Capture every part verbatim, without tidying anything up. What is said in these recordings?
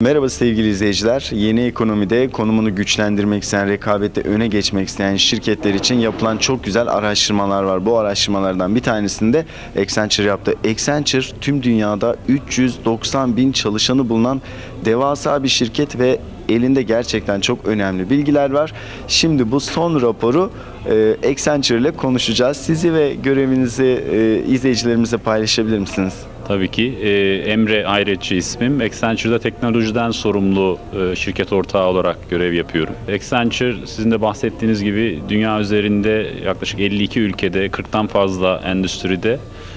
Merhaba sevgili izleyiciler. Yeni ekonomide konumunu güçlendirmek isteyen, rekabette öne geçmek isteyen şirketler için yapılan çok güzel araştırmalar var. Bu araştırmalardan bir tanesini de Accenture yaptı. Accenture tüm dünyada üç yüz doksan bin çalışanı bulunan devasa bir şirket ve elinde gerçekten çok önemli bilgiler var. Şimdi bu son raporu e, Accenture ile konuşacağız. Sizi ve görevinizi e, izleyicilerimize paylaşabilir misiniz? Tabii ki. E, Emre Ayretçi ismim. Accenture'da teknolojiden sorumlu e, şirket ortağı olarak görev yapıyorum. Accenture sizin de bahsettiğiniz gibi dünya üzerinde yaklaşık elli iki ülkede kırktan fazla endüstride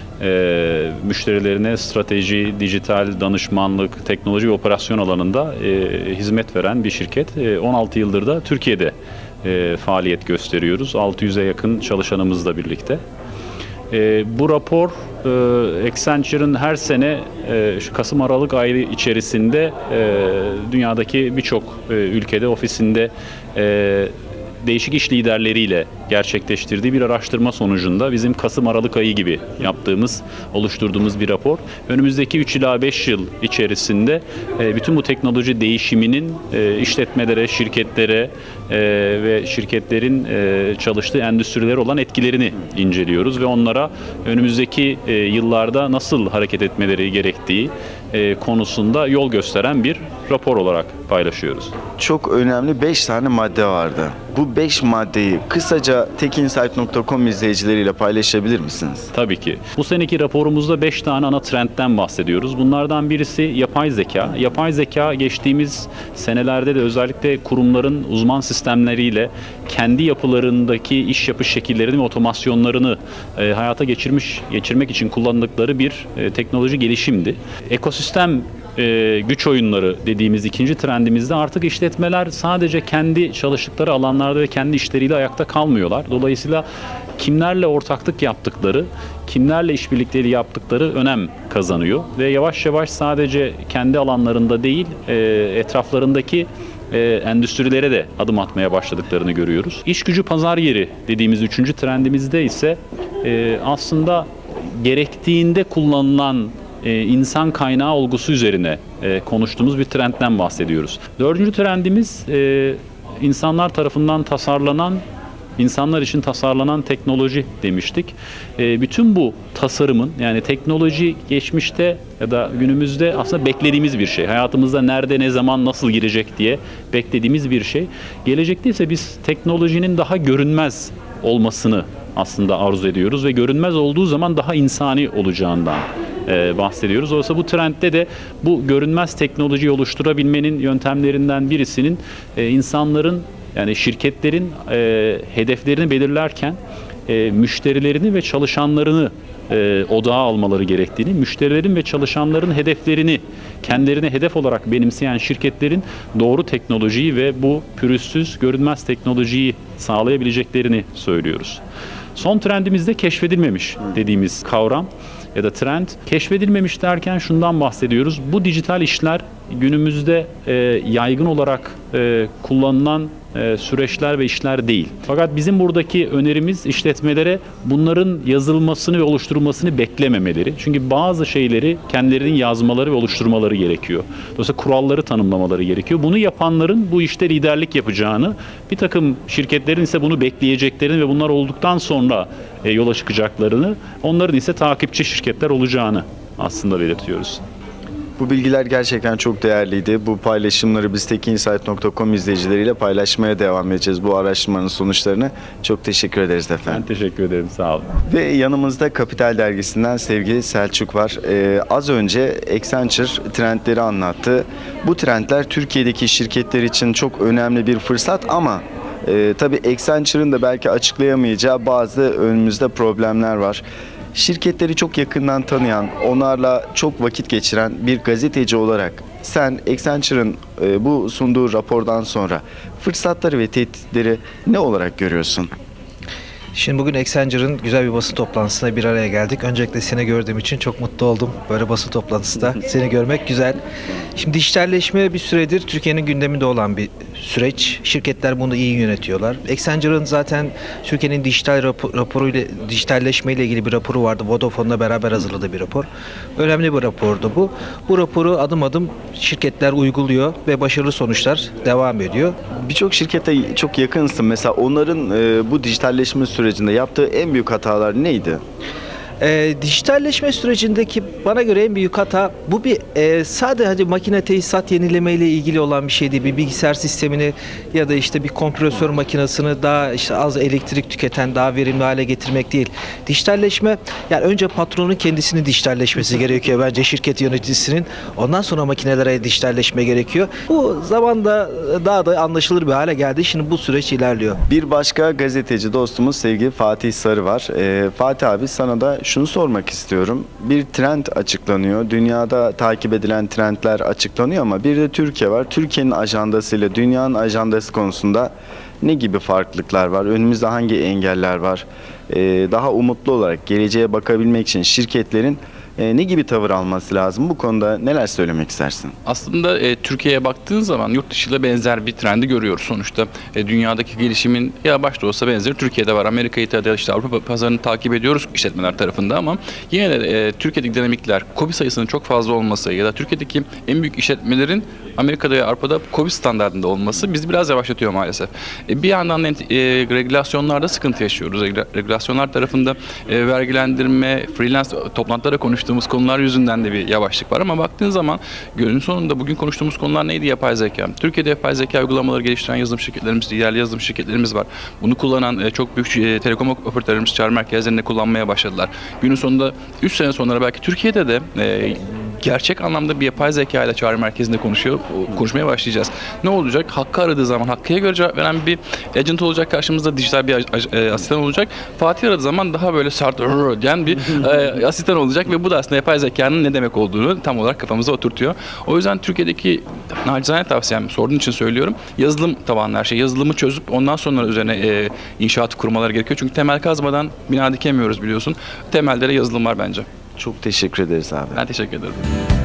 e, müşterilerine strateji, dijital danışmanlık, teknoloji ve operasyon alanında e, hizmet veren bir şirket. E, on altı yıldır da Türkiye'de e, faaliyet gösteriyoruz. altı yüze yakın çalışanımızla birlikte. E, bu rapor e, Accenture'ın her sene e, şu Kasım-Aralık ayı içerisinde e, dünyadaki birçok e, ülkede ofisinde e, değişik iş liderleriyle gerçekleştirdiği bir araştırma sonucunda bizim Kasım-Aralık ayı gibi yaptığımız, oluşturduğumuz bir rapor. Önümüzdeki üç ila beş yıl içerisinde e, bütün bu teknoloji değişiminin e, işletmelere, şirketlere e, ve şirketlerin e, çalıştığı endüstrilere olan etkilerini inceliyoruz ve onlara önümüzdeki e, yıllarda nasıl hareket etmeleri gerektiği e, konusunda yol gösteren bir rapor olarak paylaşıyoruz. Çok önemli beş tane madde vardı. Bu beş maddeyi kısaca tekinsight nokta com izleyicileriyle paylaşabilir misiniz? Tabii ki. Bu seneki raporumuzda beş tane ana trendten bahsediyoruz. Bunlardan birisi yapay zeka. Yapay zeka geçtiğimiz senelerde de özellikle kurumların uzman sistemleriyle kendi yapılarındaki iş yapış şekillerini ve otomasyonlarını e, hayata geçirmiş geçirmek için kullandıkları bir e, teknoloji gelişimdi. Ekosistem e, güç oyunları dediğimiz ikinci trendimizde artık işletmeler sadece kendi çalıştıkları alanlarda ve kendi işleriyle ayakta kalmıyorlar. Dolayısıyla kimlerle ortaklık yaptıkları, kimlerle işbirlikleri yaptıkları önem kazanıyor ve yavaş yavaş sadece kendi alanlarında değil, e, etraflarındaki e, endüstrilere de adım atmaya başladıklarını görüyoruz. İş gücü pazar yeri dediğimiz üçüncü trendimizde ise e, aslında gerektiğinde kullanılan e, insan kaynağı olgusu üzerine e, konuştuğumuz bir trendten bahsediyoruz. Dördüncü trendimiz e, insanlar tarafından tasarlanan, insanlar için tasarlanan teknoloji demiştik. E, bütün bu tasarımın, yani teknoloji geçmişte ya da günümüzde aslında beklediğimiz bir şey. Hayatımızda nerede, ne zaman, nasıl girecek diye beklediğimiz bir şey. Gelecekte ise biz teknolojinin daha görünmez olmasını aslında arzu ediyoruz ve görünmez olduğu zaman daha insani olacağından e, bahsediyoruz. Oysa bu trendde de bu görünmez teknolojiyi oluşturabilmenin yöntemlerinden birisinin e, insanların, yani şirketlerin e, hedeflerini belirlerken e, müşterilerini ve çalışanlarını e, odağa almaları gerektiğini, müşterilerin ve çalışanların hedeflerini kendilerine hedef olarak benimseyen şirketlerin doğru teknolojiyi ve bu pürüzsüz, görünmez teknolojiyi sağlayabileceklerini söylüyoruz. Son trendimizde keşfedilmemiş dediğimiz kavram ya da trend. Keşfedilmemiş derken şundan bahsediyoruz. Bu dijital işler günümüzde e, yaygın olarak e, kullanılan e, süreçler ve işler değil. Fakat bizim buradaki önerimiz işletmelere bunların yazılmasını ve oluşturulmasını beklememeleri. Çünkü bazı şeyleri kendilerinin yazmaları ve oluşturmaları gerekiyor. Dolayısıyla kuralları tanımlamaları gerekiyor. Bunu yapanların bu işte liderlik yapacağını, bir takım şirketlerin ise bunu bekleyeceklerini ve bunlar olduktan sonra e, yola çıkacaklarını, onların ise takipçi şirketler olacağını aslında belirtiyoruz. Bu bilgiler gerçekten çok değerliydi. Bu paylaşımları biz tekinsight nokta com izleyicileriyle paylaşmaya devam edeceğiz. Bu araştırmanın sonuçlarını. Çok teşekkür ederiz efendim. Ben teşekkür ederim. Sağ olun. Ve yanımızda Kapital Dergisi'nden sevgili Selçuk var. Ee, az önce Accenture trendleri anlattı. Bu trendler Türkiye'deki şirketler için çok önemli bir fırsat ama e, tabii Accenture'ın da belki açıklayamayacağı bazı önümüzde problemler var. Şirketleri çok yakından tanıyan, onlarla çok vakit geçiren bir gazeteci olarak sen Accenture'ın e, bu sunduğu rapordan sonra fırsatları ve tehditleri ne olarak görüyorsun? Şimdi bugün Accenture'ın güzel bir basın toplantısına bir araya geldik. Öncelikle seni gördüğüm için çok mutlu oldum. Böyle basın toplantısında seni görmek güzel. Şimdi dijitalleşme bir süredir Türkiye'nin gündeminde olan bir süreç. Şirketler bunu iyi yönetiyorlar. Accenture'ın zaten Türkiye'nin dijital rapor, raporuyla, dijitalleşme ile ilgili bir raporu vardı. Vodafone'la beraber hazırladığı bir rapor. Önemli bir rapordu bu. Bu raporu adım adım şirketler uyguluyor ve başarılı sonuçlar devam ediyor. Birçok şirkete çok yakınsın. Mesela onların e, bu dijitalleşme sürecinde yaptığı en büyük hatalar neydi? E, dijitalleşme sürecindeki bana göre en büyük hata bu bir e, sadece hadi makine tesisat yenileme ile ilgili olan bir şey değil. Bir bilgisayar sistemini ya da işte bir kompresör makinesini daha işte az elektrik tüketen, daha verimli hale getirmek değil. Dijitalleşme, yani önce patronun kendisinin dijitalleşmesi gerekiyor bence, şirket yöneticisinin. Ondan sonra makinelere dijitalleşme gerekiyor. Bu zamanda daha da anlaşılır bir hale geldi. Şimdi bu süreç ilerliyor. Bir başka gazeteci dostumuz sevgili Fatih Sarı var. E, Fatih abi, sana da şunu sormak istiyorum. Bir trend açıklanıyor. Dünyada takip edilen trendler açıklanıyor ama bir de Türkiye var. Türkiye'nin ajandasıyla dünyanın ajandası konusunda ne gibi farklılıklar var? Önümüzde hangi engeller var? Ee, daha umutlu olarak geleceğe bakabilmek için şirketlerin e, ne gibi tavır alması lazım? Bu konuda neler söylemek istersin? Aslında e, Türkiye'ye baktığın zaman yurt dışıyla benzer bir trendi görüyoruz sonuçta. E, dünyadaki gelişimin ya başta olsa benzeri Türkiye'de var. Amerika'yı ya da işte Avrupa pazarını takip ediyoruz işletmeler tarafında ama yine de e, Türkiye'deki dinamikler, KOBİ sayısının çok fazla olması ya da Türkiye'deki en büyük işletmelerin Amerika'da ve Avrupa'da KOBİ standartında olması bizi biraz yavaşlatıyor maalesef. E, bir yandan da e, regülasyonlarda sıkıntı yaşıyoruz. Regülasyonlar tarafında e, vergilendirme, freelance toplantılara konuştuğumuz konular yüzünden de bir yavaşlık var ama baktığın zaman günün sonunda bugün konuştuğumuz konular neydi? Yapay zeka. Türkiye'de yapay zeka uygulamaları geliştiren yazılım şirketlerimiz, yerli yazılım şirketlerimiz var. Bunu kullanan e, çok büyük e, telekom operatörlerimiz çağrı merkezlerinde kullanmaya başladılar. Günün sonunda üç sene sonra belki Türkiye'de de e, gerçek anlamda bir yapay zeka ile çağrı merkezinde konuşuyor, konuşmaya başlayacağız. Ne olacak? Hakkı aradığı zaman Hakkı'ya göre cevap veren bir agent olacak, karşımızda dijital bir e, asistan olacak. Fatih aradığı zaman daha böyle sert diyen bir e, asistan olacak ve bu da aslında yapay zekanın ne demek olduğunu tam olarak kafamıza oturtuyor. O yüzden Türkiye'deki nacizane tavsiyem, sorduğun için söylüyorum, yazılım tabanlı her şey. Yazılımı çözüp ondan sonra üzerine e, inşaat kurmaları gerekiyor. Çünkü temel kazmadan bina dikemiyoruz biliyorsun. Temelde de yazılım var bence. Çok teşekkür ederiz abi. Ben teşekkür ederim.